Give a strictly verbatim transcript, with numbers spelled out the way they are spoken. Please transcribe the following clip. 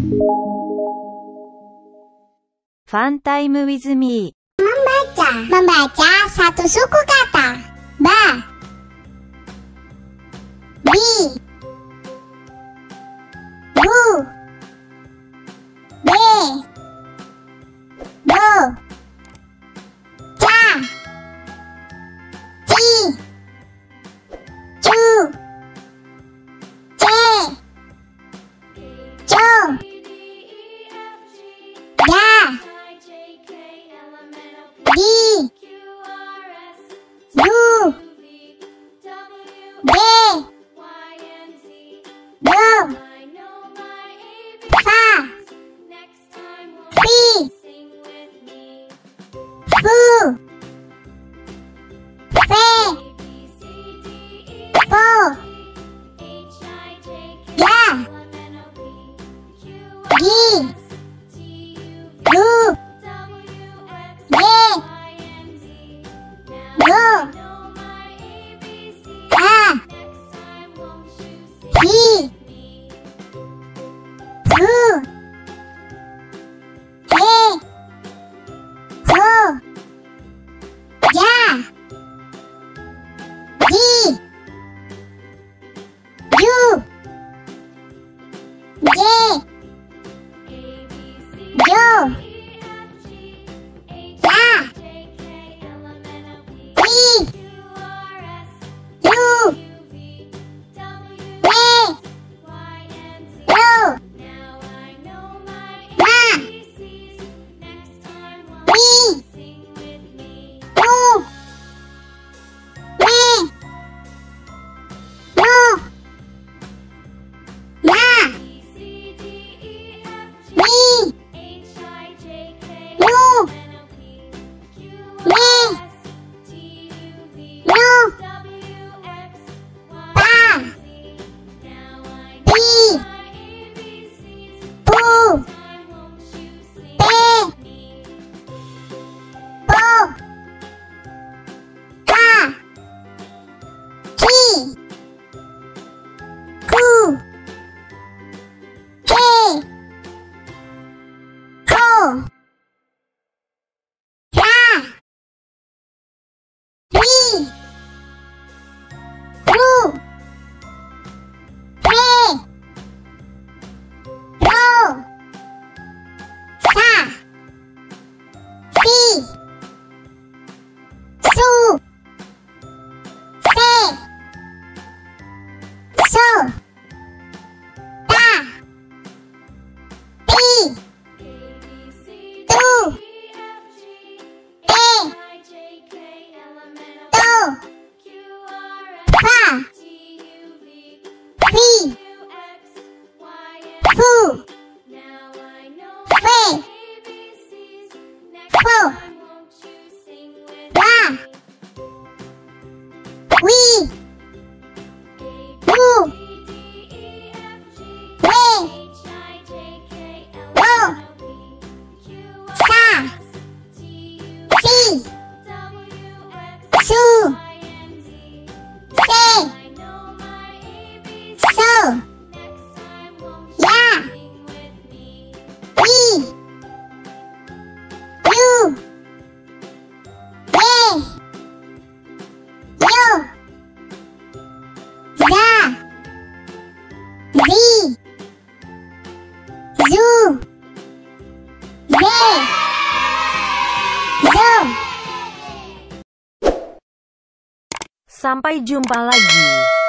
Fun time with me. Membaca. Membaca satu suku kata. Ba. Bi. Bu. Be. Bo. Ca. Ci. Cu. Ce. Co. Ya. Di. Du. De. Do. Fa. Fi. Fu. Fe. Fo. Ya. Gi. Gu. Ge. Go. Ha. Hi. Hu. He. Ho. Ja. Ji. Ju. Je. Jo. La. Li. Lu. Le. Lo. Ma. Mi. Mu. Me. Mo. Ma. Mi. Mu. Me. No. Pa. Pi. Pu. Pe. Po. Ka. Ki. Ku. Ke. Ko. Ra. Ri. Ru. Re. Ro. Sa. Si. Su. Se. So. Ta. Ti. Tu. Te. To. Fa. Fi. Fu. Fe. Fo. Wa. Wi. Wu. We. Wo. Sa. Si. Su. Se. So. Ya. Wi. Yu. Ye. Yo. Za. Zi. Zu. Ze. Zo. Sampai jumpa lagi.